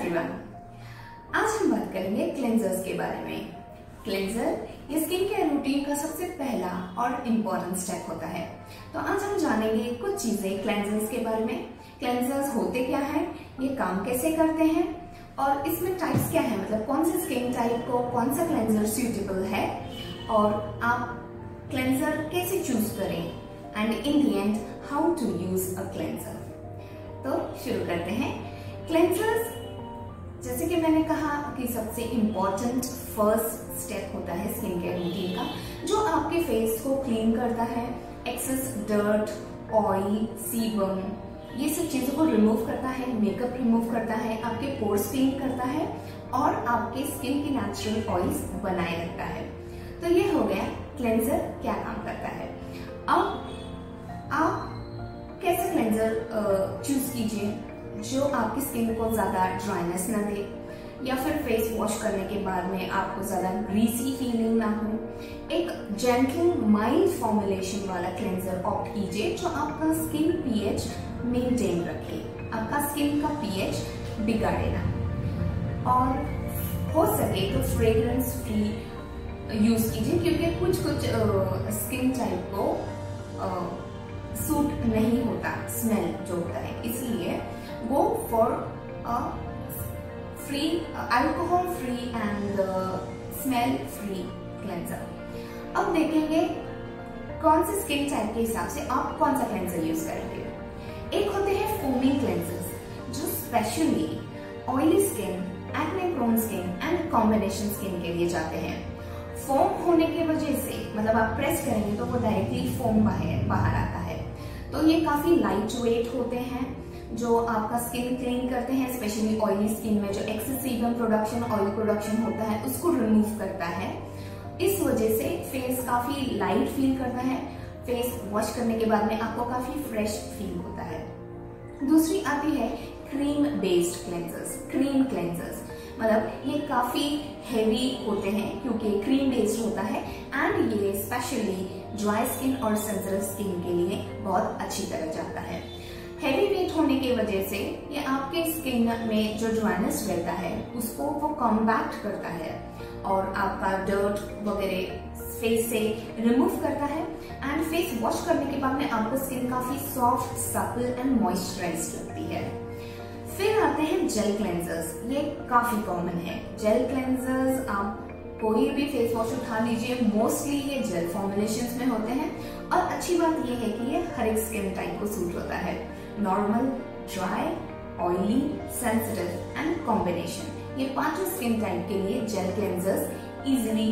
Everyone, आज हम बात करेंगे क्लेंजर्स के बारे में। क्लेंजर ये स्किन केयर रूटीन का सबसे पहला और इम्पोर्टेंट स्टेप होता है। तो आज हम जानेंगे कुछ चीजें क्लेंजर्स के बारे में। क्लेंजर्स होते क्या हैं, ये काम कैसे करते हैं और इसमें टाइप्स क्या है, मतलब कौन से स्किन टाइप को कौन सा क्लेंजर सूटेबल है और आप क्लेंजर कैसे चूज करें and in the end how to use a cleanser. तो शुरू करते हैं। क्लेंजर्स जैसे कि मैंने कहा कि सबसे इम्पोर्टेंट फर्स्ट स्टेप होता है स्किन केयर रूटीन का, जो आपके फेस को क्लीन करता है, एक्सेस डर्ट, ऑयल, सीबम ये सब चीजों को रिमूव करता है, मेकअप रिमूव करता है, आपके पोर्स क्लीन करता है और आपके स्किन की नेचुरल ऑयल्स बनाए रखता है। तो ये हो गया क्लेंजर क्या काम करता है। अब आप कैसे क्लेंजर चूज कीजिए जो आपकी स्किन को ज्यादा ड्राइनेस ना दे या फिर फेस वॉश करने के बाद में आपको ज्यादा ग्रीसी फीलिंग ना हो। एक जेंटल माइल्ड फॉर्मुलेशन वाला क्लेंजर ऑप्ट कीजिए जो आपका स्किन पीएच मेंटेन रखे, आपका स्किन का पीएच बिगाड़े ना, और हो सके तो फ्रेग्रेंस फ्री यूज कीजिए क्योंकि कुछ स्किन टाइप को सूट नहीं होता स्मेल जो होता है, इसलिए go for free alcohol free and smell free cleanser. अब देखेंगे कौन से स्किन टाइप के हिसाब से आप कौन सा क्लेंजर यूज करेंगे। एक होते हैं फोमिंग क्लेंजर्स जो specially oily skin, acne prone skin and combination skin के लिए जाते हैं। फोम होने की वजह से मतलब आप प्रेस करेंगे तो वो डायरेक्टली फोम बाहर आता है। तो ये काफी लाइट वेट होते हैं जो आपका स्किन क्लीन करते हैं, स्पेशली ऑयली स्किन में जो excess sebum production, oil production होता है उसको रिमूव करता है। इस वजह से फेस काफी लाइट फील करता है, फेस वॉश करने के बाद में आपको काफी फ्रेश फील होता है। दूसरी आती है cream based cleansers. Cream cleansers मतलब ये काफी हेवी होते हैं क्योंकि क्रीम बेस्ड होता है एंड ये स्पेशली ड्राई स्किन और सेंसिटिव स्किन के लिए बहुत अच्छी तरह जाता है। हेवी वेट होने की वजह से ये आपके स्किन में जो ड्राइनेस रहता है उसको वो कॉम्बैक्ट करता है और आपका डर्ट वगैरह फेस से रिमूव करता है एंड फेस वॉश करने के बाद में आपको स्किन काफी सॉफ्ट, सपल एंड मॉइस्चराइज्ड लगती है। फिर आते हैं जेल क्लेंजर्स। ये काफी कॉमन है। जेल क्लेंजर्स आप कोई भी फेस वॉश उठा लीजिए, मोस्टली ये जेल फॉर्मुलेशंस में होते हैं और अच्छी बात ये है कि ये हर एक स्किन टाइप को सूट होता है। Normal, dry, oily, sensitive and combination, ये पांचों स्किन टाइप के लिए जेल क्लेंजर्स इजिली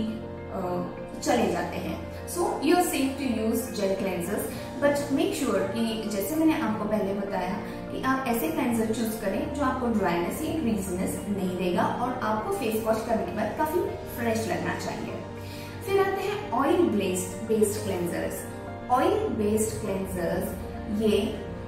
चले जाते हैं। So you are safe to use gel cleansers, but make sure कि जैसे मैंने आपको पहले बताया कि आप ऐसे क्लेंजर चूज करें जो आपको ड्राइनेस या ग्रीसीनेस नहीं देगा और आपको फेस वॉश करने के बाद काफी फ्रेश लगना चाहिए। फिर आते हैं oil based cleansers. Oil based cleansers ये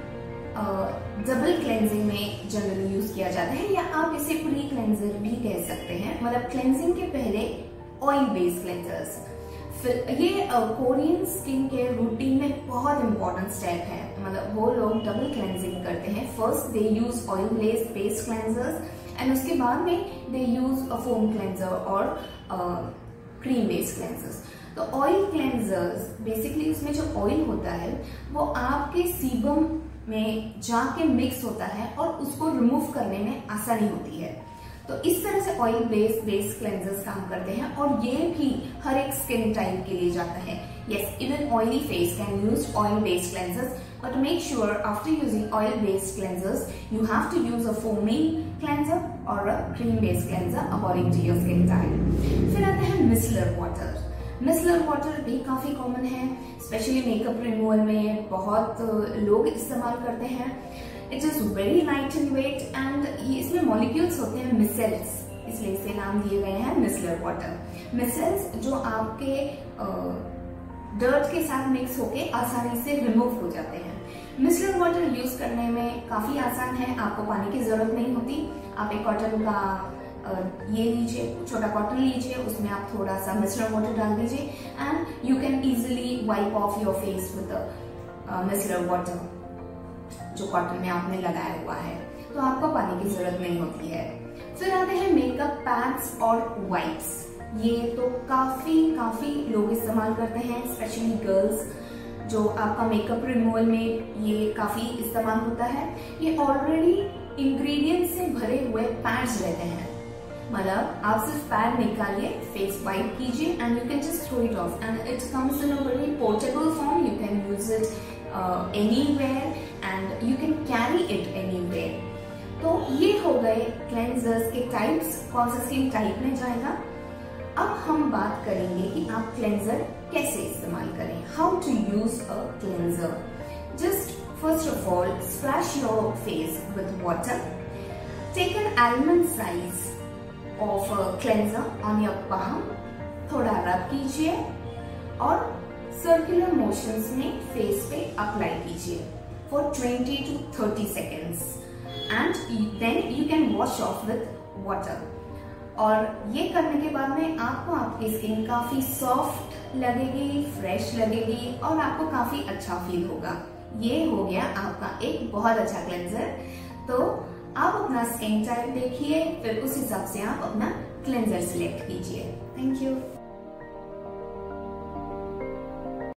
डबल क्लेंजिंग में जनरली यूज किया जाता है या आप इसे प्री क्लेंजर भी कह सकते हैं, मतलब क्लेंजिंग के पहले ऑयल बेस्ड क्लेंजर्स। फिर ये कोरियन स्किन केयर रूटीन में बहुत इंपॉर्टेंट स्टेप है, मतलब वो लोग डबल क्लेंजिंग करते हैं। First they use oil based cleansers and उसके बाद में they use a foam cleanser और क्रीम बेस्ड क्लेंजर्स। तो ऑयल क्लेंजर्स बेसिकली उसमें जो ऑयल होता है वो आपके सीबम में जाके मिक्स होता है और उसको रिमूव करने में आसानी होती है। तो इस तरह से ऑयल बेस्ड क्लेंजर्स काम करते हैं और ये भी हर एक स्किन टाइप के लिए जाता है। Yes, even oily face can use oil based cleansers, but make sure after using oil based cleansers you have to use a foaming cleanser or a cream based cleanser according to your skin type। फिर आते हैं micellar water. Micellar water भी काफी common है, specially makeup removal में बहुत लोग इस्तेमाल करते हैं। It is very light in weight and इसमें मॉलिक्यूल्स होते हैं मिसेल्स, इसलिए इसे नाम दिए गए हैं मिसलर वाटर। मिसेल्स जो आपके डर्ट के साथ मिक्स होके आसानी से रिमूव हो जाते हैं। मिसलर वाटर यूज करने में काफी आसान है, आपको पानी की जरूरत नहीं होती। आप एक कॉटन का ये लीजिए, छोटा कॉटन लीजिए, उसमें आप थोड़ा सा मिसलर वाटर डाल दीजिए and you can easily wipe off your face with micellar water जो कॉटन में आपने लगाया हुआ है। तो आपको पानी की जरूरत नहीं होती है। फिर आते हैं मेकअप पैड्स और वाइप्स। ये तो काफी लोग इस्तेमाल करते हैं, स्पेशली गर्ल्स, जो आपका मेकअप रिमूवल में ये काफी इस्तेमाल होता है। ये ऑलरेडी इंग्रेडिएंट से भरे हुए पैड्स रहते हैं, मतलब आप सिर्फ पैड निकालिए, फेस वाइप कीजिए and you can just throw it off and it comes in a very portable form. You can use it anywhere and you can carry it anywhere. तो ये हो गए क्लेंजर्स के टाइप्स, कौन सा स्किन टाइप में जाएगा। अब हम बात करेंगे कि आप क्लेंजर कैसे इस्तेमाल करें, how to use a cleanser. Just first of all splash your face with water, take an almond size of cleanser on your palm, थोड़ा रब कीजिए और सर्कुलर मोशंस में फेस पे अप्लाई कीजिए for 20 to 30 seconds and then you can wash off with water. और ये करने के बाद में आपको आपकी स्किन काफी सॉफ्ट लगेगी, फ्रेश लगेगी और आपको काफी अच्छा फील होगा। ये हो गया आपका एक बहुत अच्छा क्लेंजर। तो आप अपना स्किन टाइप देखिए, फिर उस हिसाब से आप अपना क्लेंजर सिलेक्ट कीजिए। Thank you.